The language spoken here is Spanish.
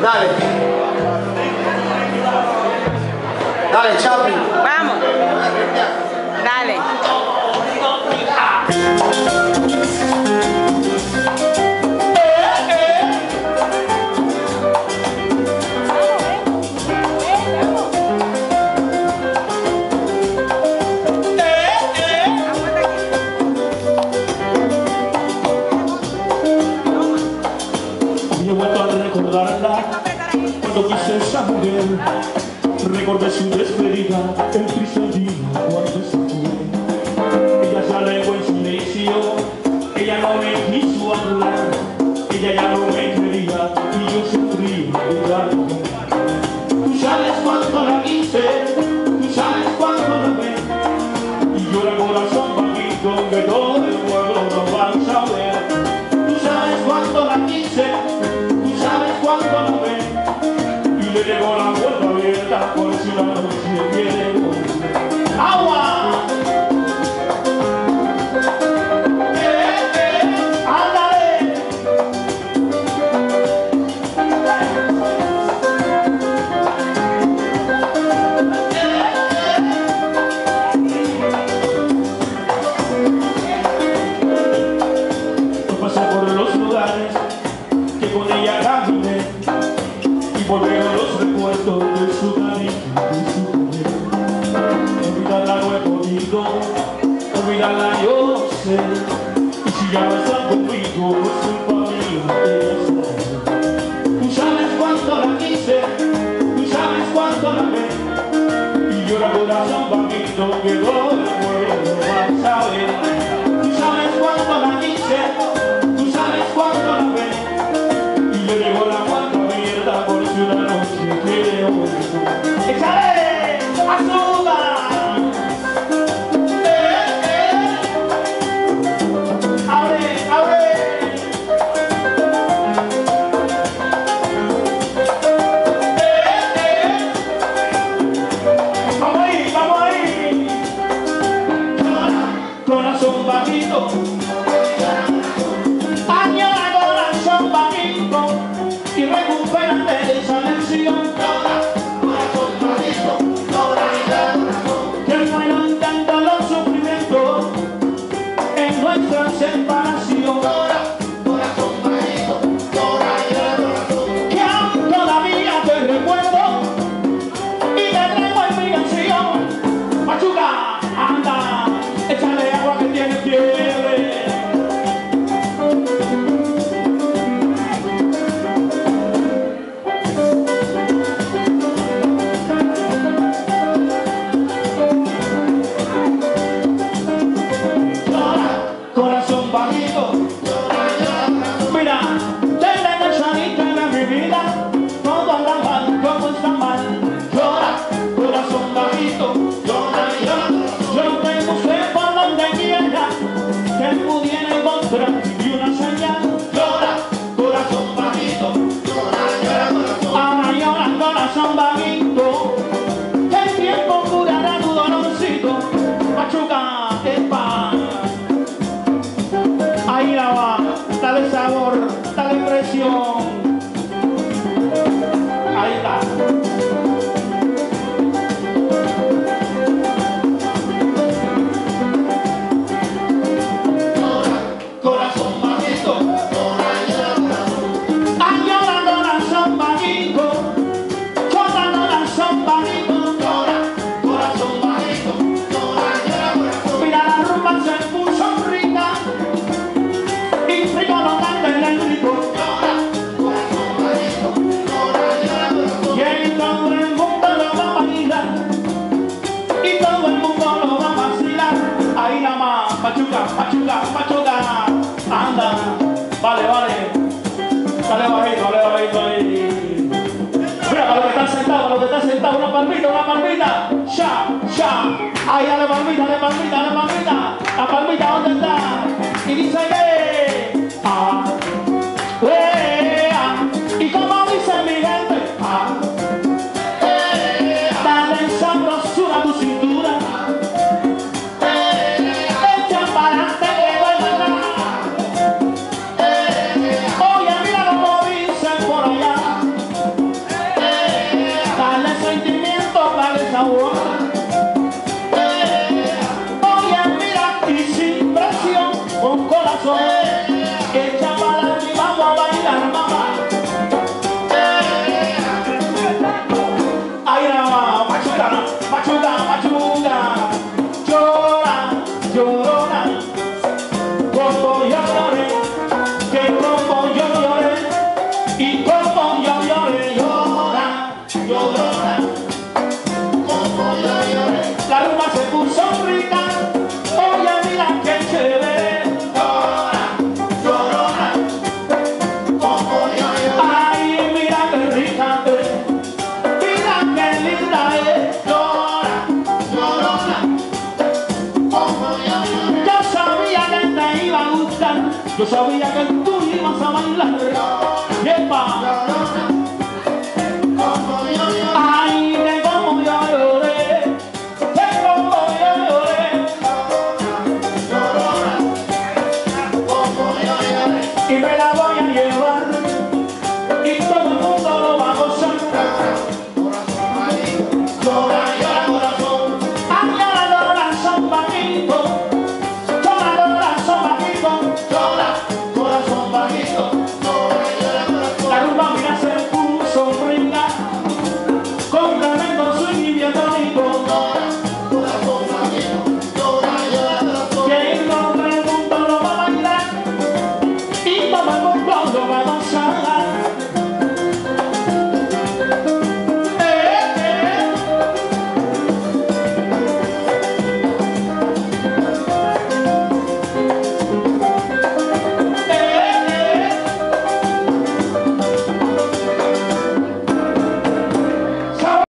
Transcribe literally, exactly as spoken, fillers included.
Dale. Dale, Chapi. Vamos. Dale. Y he vuelto a recordarla cuando quise esa mujer. Recordé su despedida, el triste día cuando se fue. Ella se alejó en silencio, ella no me quiso hablar, ella ya no me quería y yo sufría de algo. Tú sabes cuánto la quise, tú sabes cuánto la amé, y llora el corazón bajito que todo el pueblo no va a saber. Tú sabes cuánto la quise, tú sabes cuánto la amé, y le llegó la puerta abierta por si la noche quiere volver. ¡Agua! Volvieron los recuerdos de su cariño y su poder. Olvidarla no he podido, olvidarla yo no sé. Y si ya no está conmigo, es culpa mía, ella sabe. Tú sabes cuánto la quise, tú sabes cuánto la amé, y llora el corazón bajito que todo el pueblo va a saber. Tú sabes cuánto la quise, tú sabes cuánto la amé, y le llegó la puerta abierta por si una noche quiere volver. ¡Échale! ¡Azúcar! ¡Eh, eh! ¡Abre, abre! ¡Eh, eh! ¡Vamos ahí, vamos ahí! Corazón bajito, añora corazón bajito, y recupérate esa lección. Corazón bajito, que no hay tanto los sufrimientos en nuestra separación. Corazón bajito, que aún todavía te recuerdo y te traigo en mi canción. Machuca, anda, échale agua que tiene fiebre. Corazón bajito, mira, desde que saliste de mi vida, todo anda mal, todo está mal. Llora, corazón bajito, llora, llora. Yo te busqué por donde quiera, que pudiera encontrar y una señal. Llora, corazón bajito, llora, llora, corazón. Ahora llora, corazón bajito, que el tiempo curará tu dolorcito. Machuca, epa. Ahí la va, dale sabor, dale presión. Ahí está. Corazón bajito, ay, llora, corazón bajito, llora, corazón bajito, llora, corazón bajito, mira la rumba se puso rica. Y frico no canta en el grito. Corazón bajito, y en todo el mundo lo va a bailar, y todo el mundo lo va a vacilar. Ahí nada más, pachuca, pachuca, pachuca. Anda, vale, vale. Dale bajito, dale bajito ahí. Mira, para los que están sentados, para los que están sentados, una palmita, una palmita. Ya, ya. Ahí dale palmita, dale palmita, dale palmita. La palmita, ¿dónde está? Y dice que ah, eh, ah. Y como dice mi gente, ah, eh, dale sabrosura a tu cintura, eh, echa para adelante que vuelve atrás. Oye, mira como dicen por allá, Yo sabía que tú ibas a bailar. ¡Yepa!